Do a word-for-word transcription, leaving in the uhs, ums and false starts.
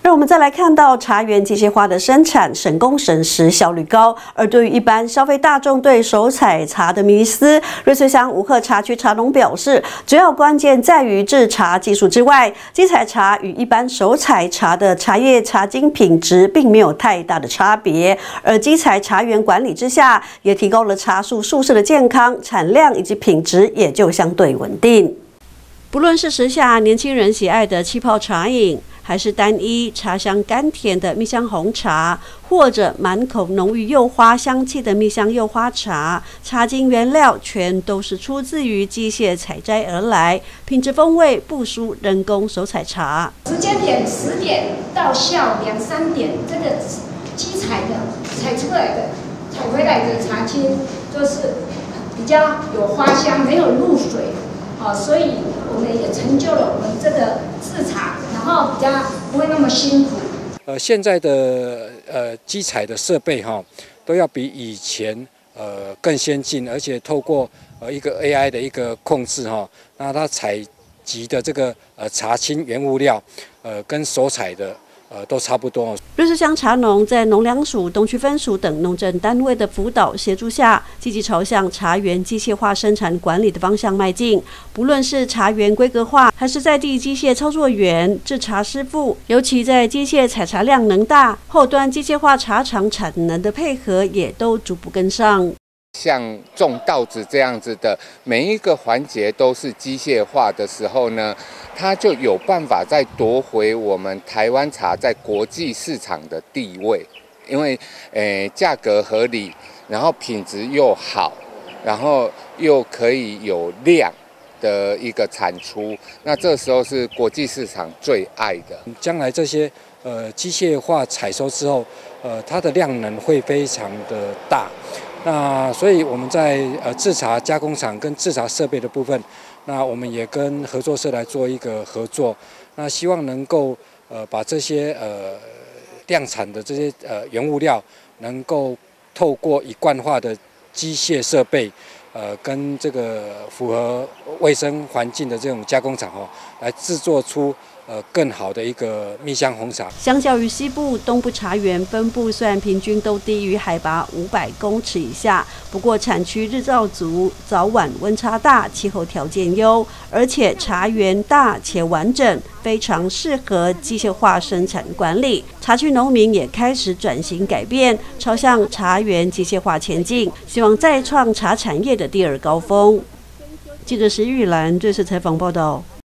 让我们再来看到茶园机械化的生产省工省时，效率高。而对于一般消费大众对手采茶的迷思，瑞穗乡五鹤茶区茶农表示，主要关键在于制茶技术之外，机采茶与一般手采茶的茶叶茶精品质并没有太大的差别。而机采茶园管理之下，也提高了茶树树势的健康、产量以及品质也就相对稳定。不论是时下年轻人喜爱的气泡茶饮，还是单一茶香甘甜的蜜香红茶，或者满口浓郁柚花香气的蜜香柚花茶，茶精原料全都是出自于机械采摘而来，品质风味不输人工手采茶。 时间点十点到下午两三点，这个机采的采出来的、采回来的茶青，就是比较有花香，没有露水。哦，所以我们也成就了我们这个制茶，然后比较不会那么辛苦。 呃，现在的呃机采的设备哈，都要比以前呃更先进，而且透过呃一个 A I 的一个控制哈，那它采集的这个呃茶青原物料，呃跟手采的。呃，都差不多。 瑞穗乡茶农在农粮署、东区分署等农政单位的辅导协助下，积极朝向茶园机械化生产管理的方向迈进。不论是茶园规格化，还是在地机械操作员、制茶师傅，尤其在机械采茶量能大、后端机械化茶厂产能的配合，也都逐步跟上。 像种稻子这样子的，每一个环节都是机械化的时候呢，它就有办法再夺回我们台湾茶在国际市场的地位。因为，诶，价格合理，然后品质又好，然后又可以有量的一个产出，那这时候是国际市场最爱的。 将来这些呃机械化采收之后，呃，它的量能会非常的大。那所以我们在呃制茶加工厂跟制茶设备的部分，那我们也跟合作社来做一个合作，那希望能够呃把这些呃量产的这些呃原物料，能够透过一贯化的机械设备，呃跟这个符合卫生环境的这种加工厂哦，来制作出。呃，更好的一个蜜香红茶。 相较于西部、东部茶园分布，虽然平均都低于海拔五百公尺以下，不过产区日照足，早晚温差大，气候条件优，而且茶园大且完整，非常适合机械化生产管理。茶区农民也开始转型改变，朝向茶园机械化前进，希望再创茶产业的第二高峰。记者石玉兰瑞穗采访报道。